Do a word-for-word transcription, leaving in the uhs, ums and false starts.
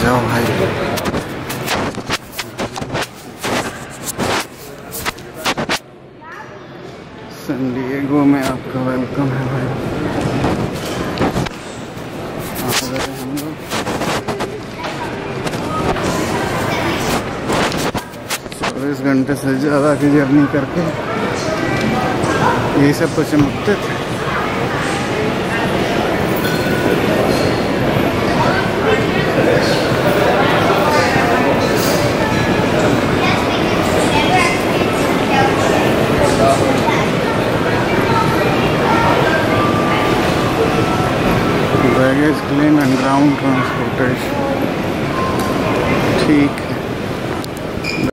जाओ भाई। San Diego में आपका वेलकम है भाई। हम लोग चौबीस घंटे से ज़्यादा की जर्नी करके यही सब तो चमकते थे। Baggage claim and ground transportation ठीक।